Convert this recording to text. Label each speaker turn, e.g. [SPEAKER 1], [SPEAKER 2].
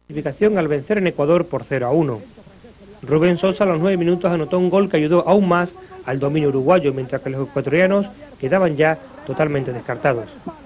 [SPEAKER 1] clasificación al vencer en Ecuador por 0-1. Rubén Sosa a los 9 minutos anotó un gol que ayudó aún más al dominio uruguayo, mientras que los ecuatorianos quedaban ya totalmente descartados.